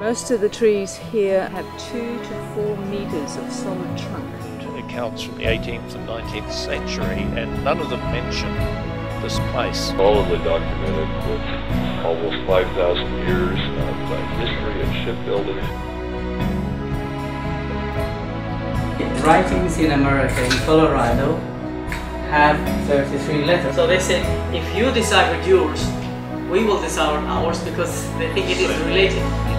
Most of the trees here have 2 to 4 metres of solid trunk. Accounts from the 18th and 19th century, and none of them mention this place. All of the documented with almost 5,000 years of history of shipbuilding. Writings in America, in Colorado, have 33 letters. So they said, if you decipher yours, we will decipher ours because they think it is related.